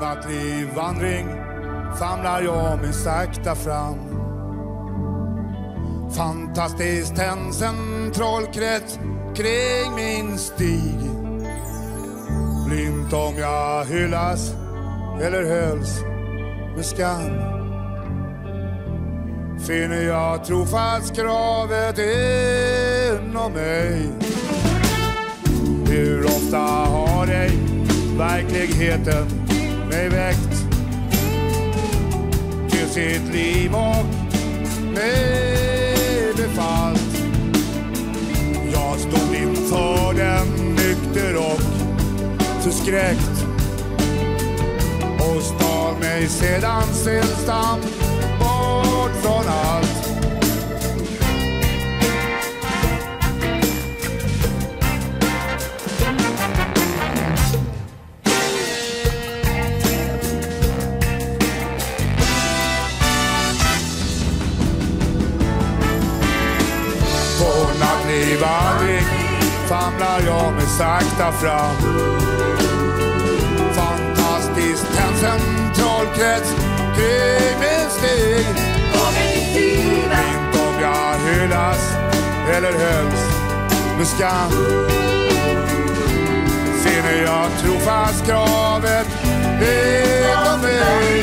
nattlivvandring famlar jag mig sakta fram. Fantastiskt tänds en trollkrets kring min stig. Blint om jag hyllas eller hölls med skam, finner jag trofast kravet inom mig. Hur ofta har ej verkligheten mig väckt till sitt liv och mig befallt. Jag stod inför den nykter och förskräckt och stal mig sedan stillsamt bort från allt. På nattlivvandring famlar jag mig sakta fram. Fantastiskt tänds en trollkrets kring min stig. Inte om jag hyllas eller hölls med skam, finner jag trofast kravet inom mig.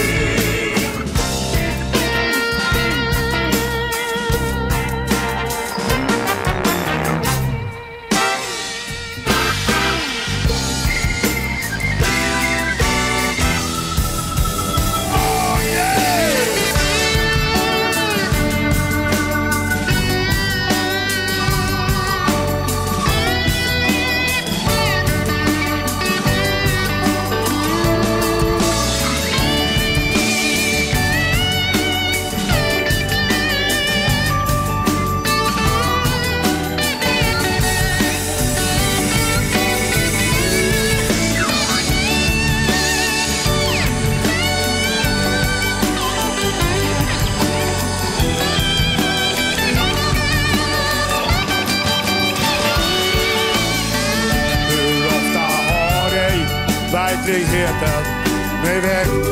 Verkligheten mig väckt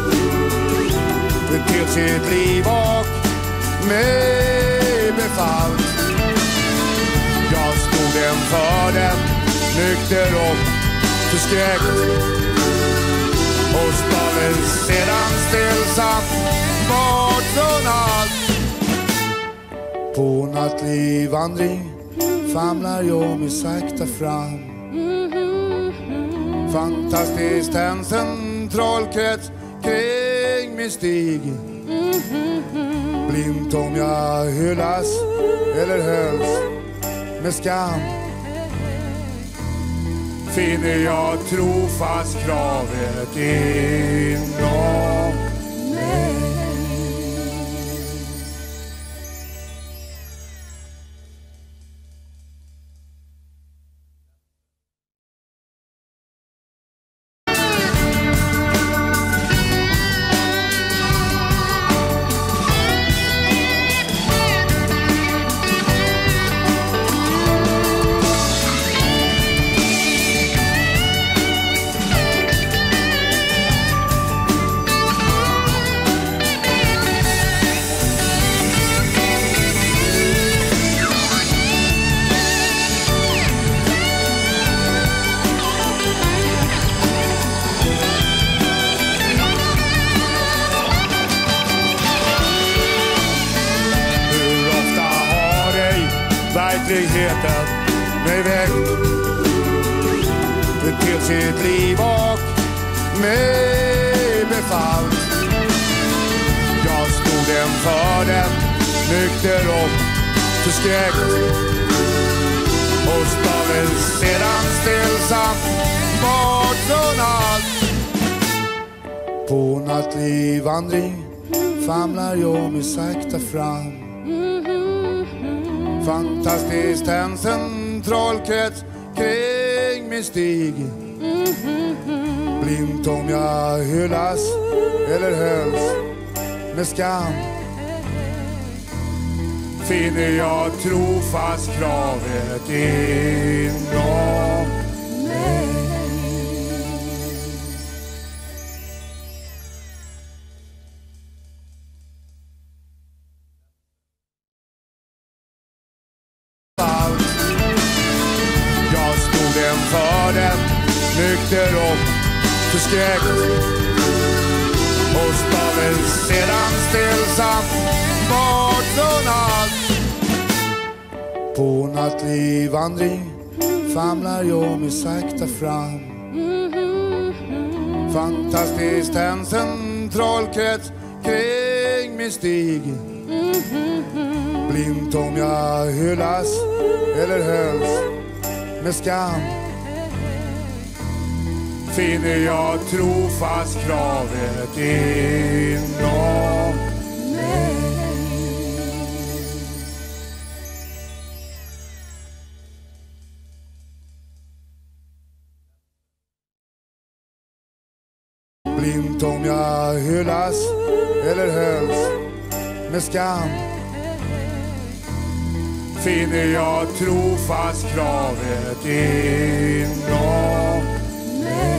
till sitt liv och mig befallt. Jag stod inför den nykter och förskräckt och stal mig sedan stillsamt bort från allt. På nattlivvandring famlar jag mig sakta fram. Fantastiskt tänds en trollkrets kring min stig. Blint om jag hyllas eller hölls med skam, finner jag trofast kravet inom mig. Verkligheten mig väckt till sitt liv och mig befallt. Jag stod inför den nykter och förskräckt och stal mig sedan stillsamt bort från allt. På nattlivvandring famlar jag mig sakta fram. Fantastiskt tänds en trollkrets kring min stig. Blint om jag hyllas eller hölls med skam, finner jag trofast kravet inom mig. för den nykter och förskräckt och stal sedan stillsamt bort från allt. På nattlig vandring famlar jag mig sakta fram. Fantastiskt tänds en trollkrets kring min stig. Blint om jag hyllas eller hölls med skam, finner jag trofast kravet inom mig. Blint om jag hyllas eller hölls med skam, finner jag trofast kravet inom mig.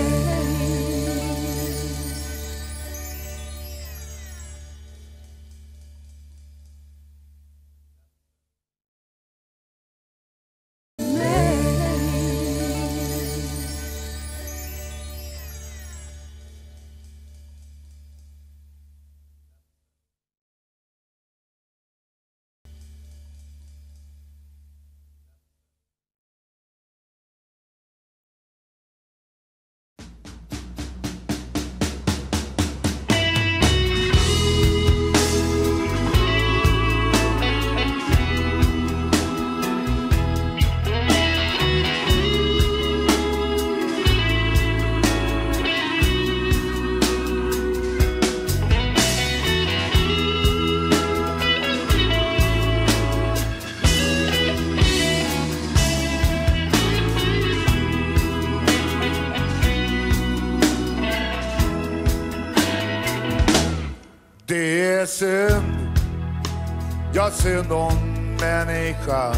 Det är synd, ja synd om människan.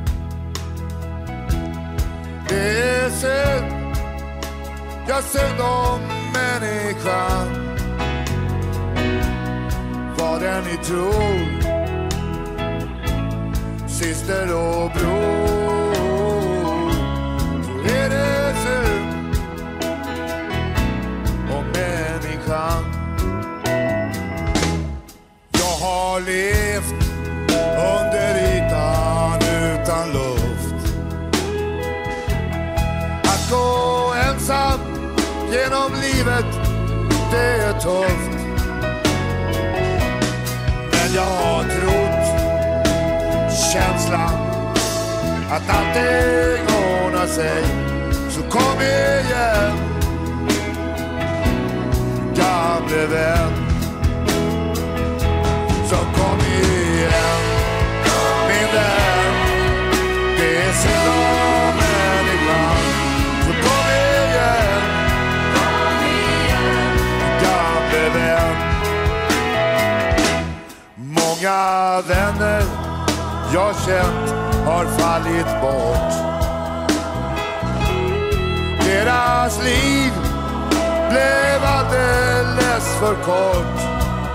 Det är synd, ja synd om människan. Vad den ni tror, syster och bror, så är det synd om människan. Har levt under ytan utan luft. Att gå ensam genom livet, det är tufft. Men jag har trott känslan att allting ordnar sig. Så kom igen, gamle vän. Så kom igen, min vän. Det är synd om människan. Så kom igen, gamle vän. Många vänner jag känt har fallit bort. Deras liv blev alldeles för kort.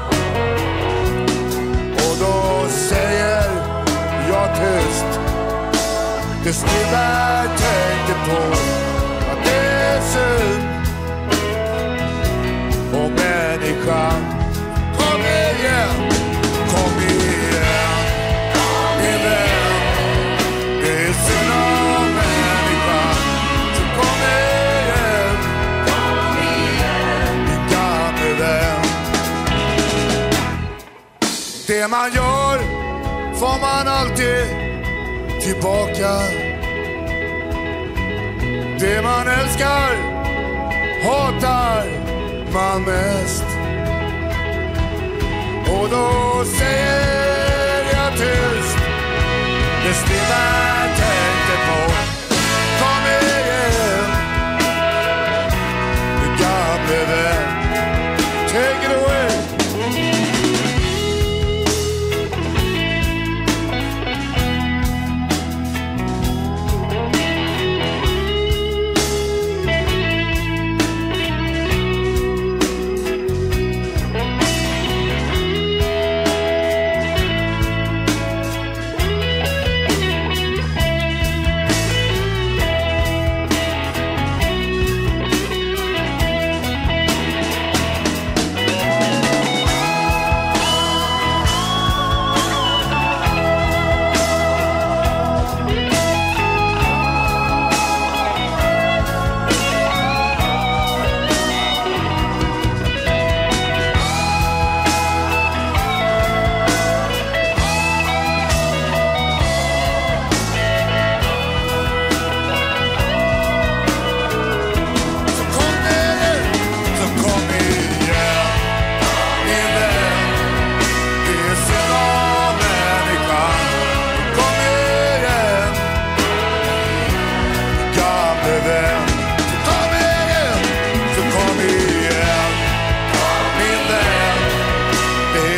Då säger jag tyst, det stilla tänker på att det är synd om människan. Kom igen, min vän. Det är synd om människan. Så kom igen, min gamle vän. Det man gör får man alltid tillbaka. Det man älskar hatar man mest. Och då säger jag tyst, det stilla tänkte på. Kom igen, du gamle vän. Take it away.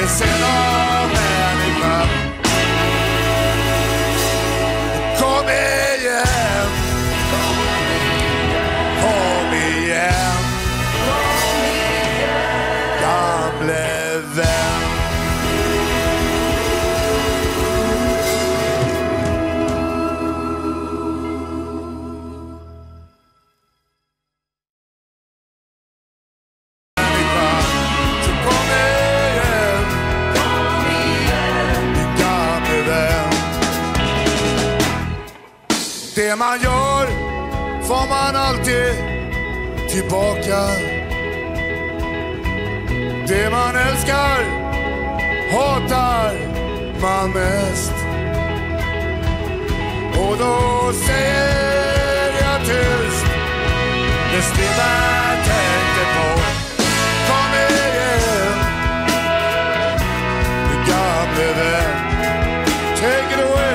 synd om människan. Kom igen. Kom igen. Gamle vän. Det man gör får man alltid tillbaka. Det man älskar hatar man mest. Och då säger jag tyst det stilla tänkte på. Kom igen, du gamle vän. Take it away.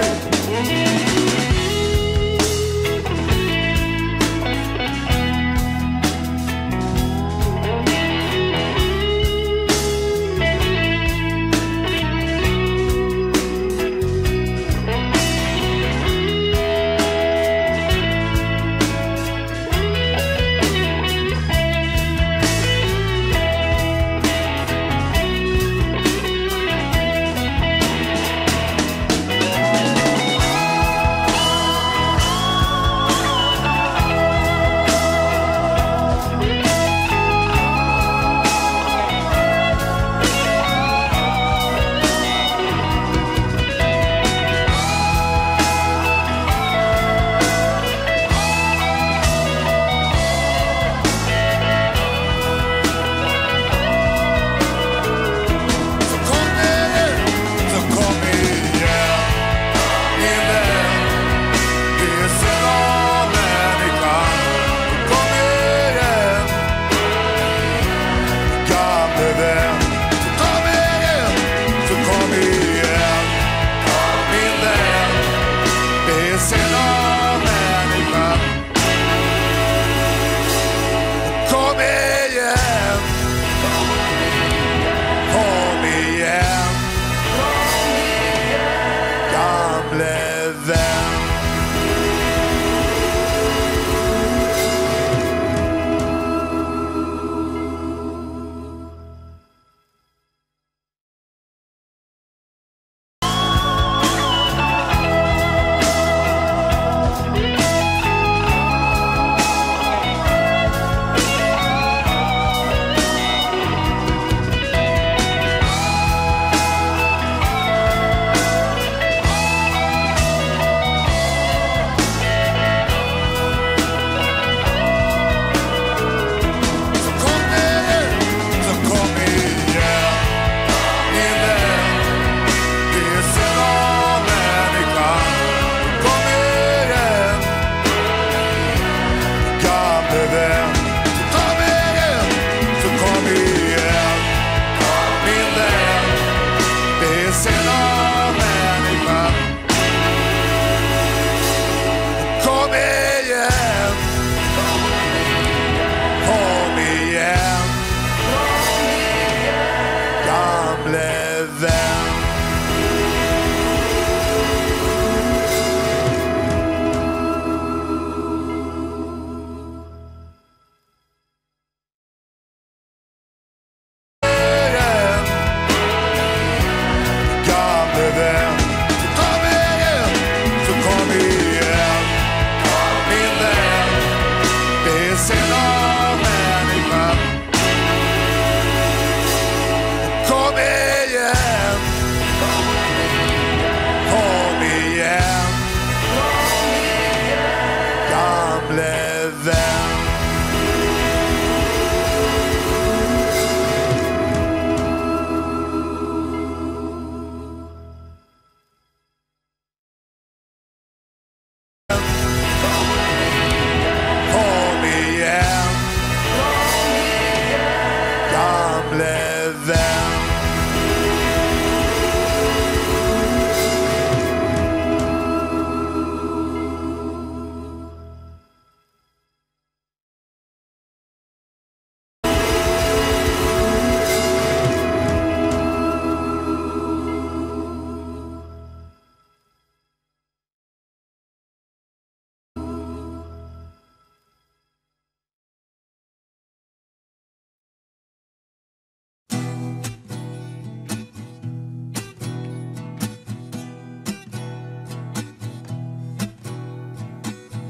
Kom igen.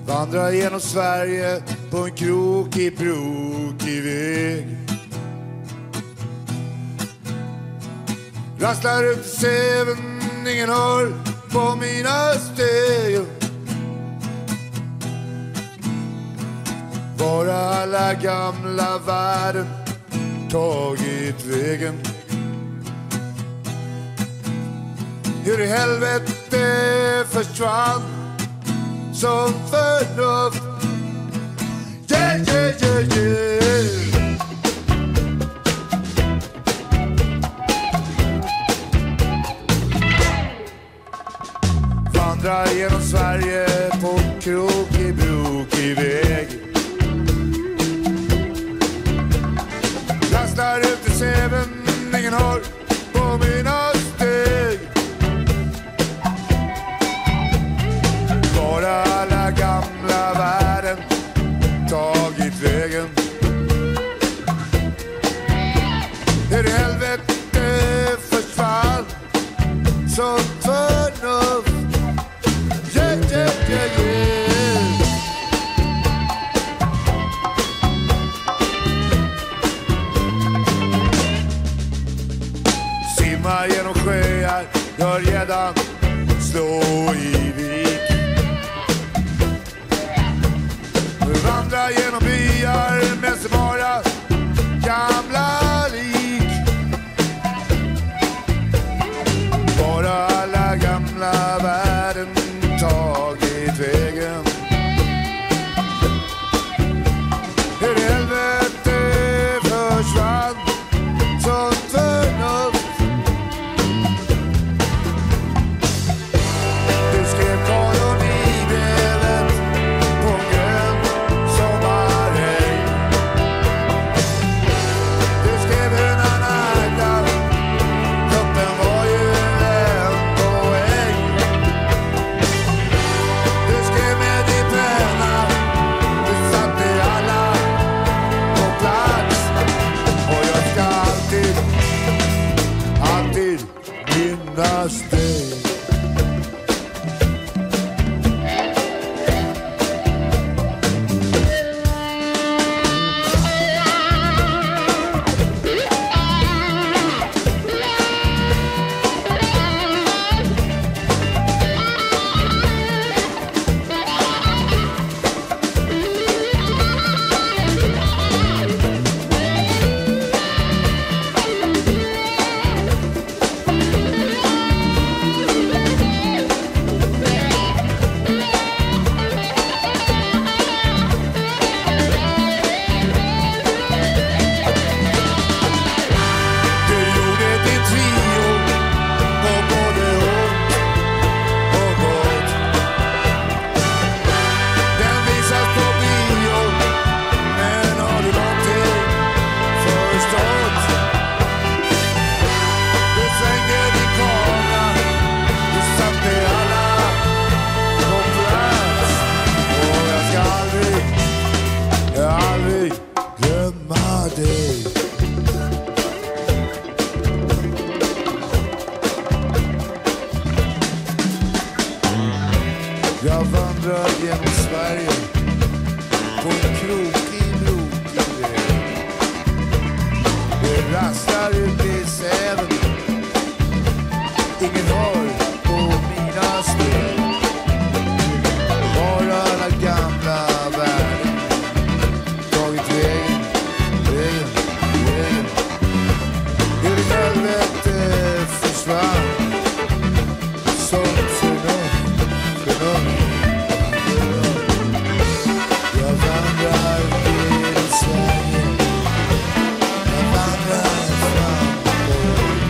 Vandrar genom Sverige på en krokig väg. Rasslar ut i säven, ingen hör på mina steg. Var alla gamla värden tagit vägen? Hur i helvete försvann som förnuft? Yeah, yeah, yeah, yeah. Vandrar genom Sverige på krokig väg. Rasslar ut i säven, ingen hör på mina steg. Bara alla gamla värden tagit vägen. Hur i helvete försvann som förnuft? Yeah, yeah, yeah, yeah. Simmar genom sjöar, gör gäddan slå i vik. Vandrar genom byar med sig bara gamla lik. Bara alla gamla värden tagit vägen. Hur i helvete försvann sånt förnuft? Du skrev kolonibrevet på en grön sommarhäng. Du skrev en annan, kroppen var ju en poäng. Du skrev med din penna, du satte alla på plats. Och jag ska alltid minnas dig. Jag vandrar genom Sverige på en krokig väg. Det rasslar ut i säven, ingen hör på mina steg. Bara alla gamla värden tagit vägen. Hur i helvete försvann som förnuft? Jag vandrar genom Sverige, jag vandrar fram och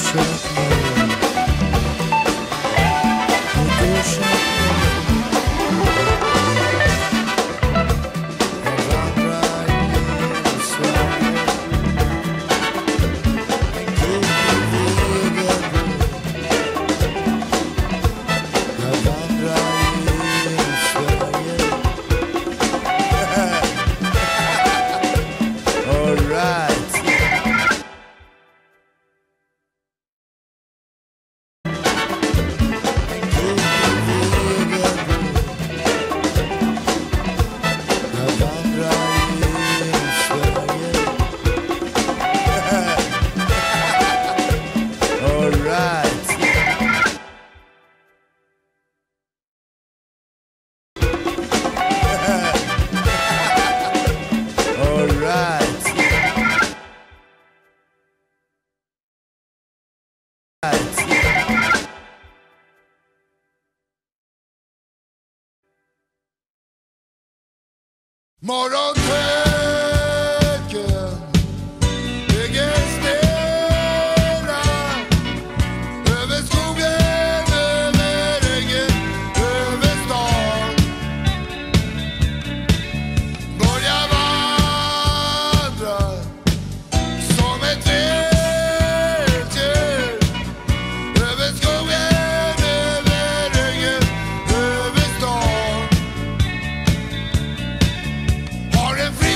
Morgontöken ligger stilla över skogen, över ängen, över stan. Börjar vandra som ett vilddjur över skogen, över ängen, över stan. Har en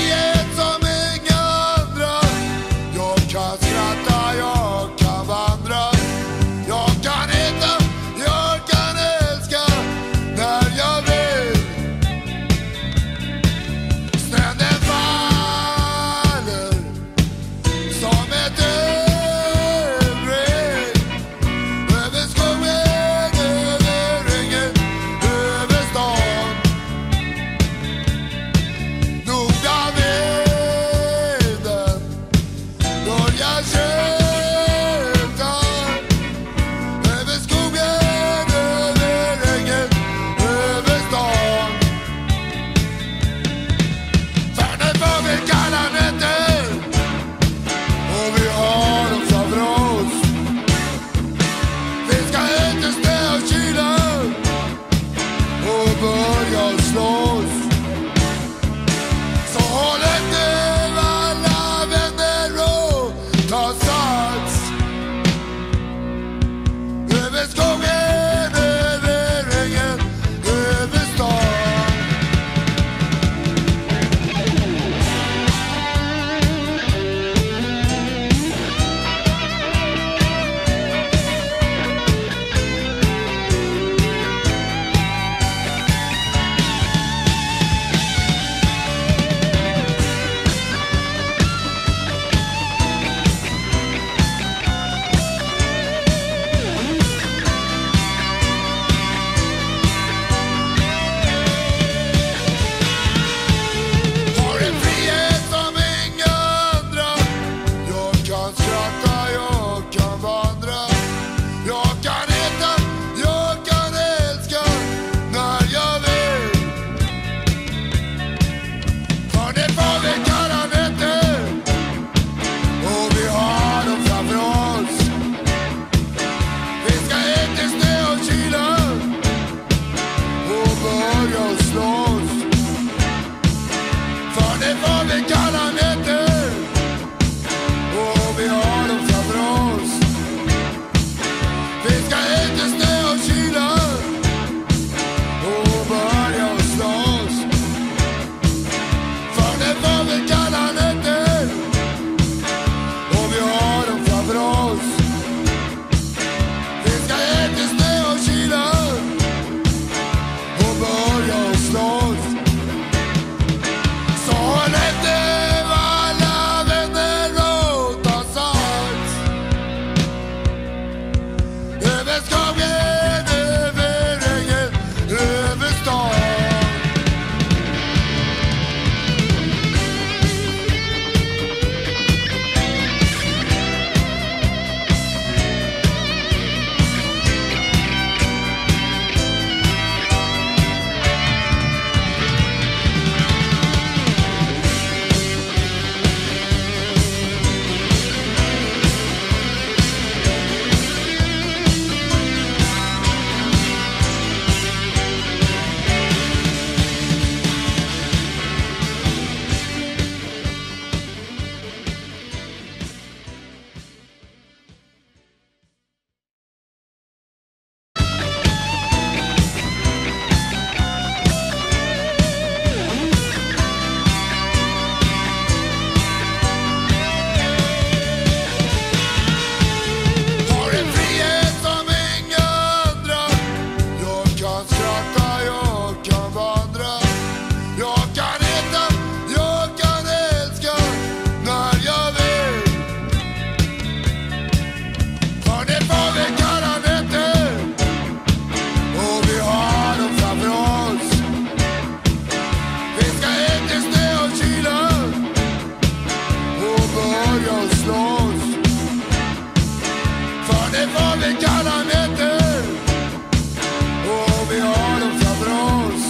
får vi kalla nätter och vi har dem framför oss.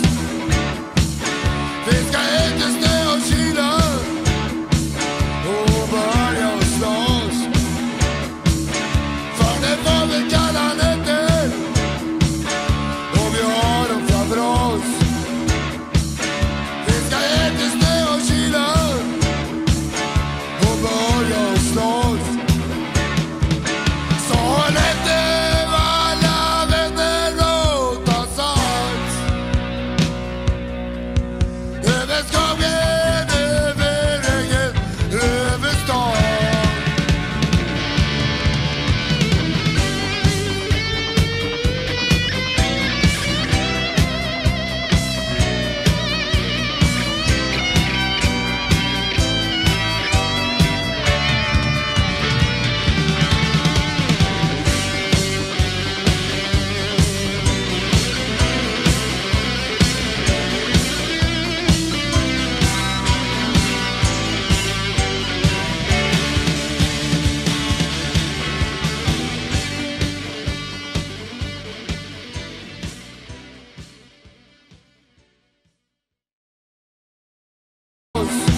Vi ska inte snö och kyla och börja och slåss. För det får vi kalla nätter och vi har dem framför oss. Vi ska inte snö och kyla och börja och slåss. Så håll efter alla vänner och ta sats. Över skogen, över ängen, över stan. Oss.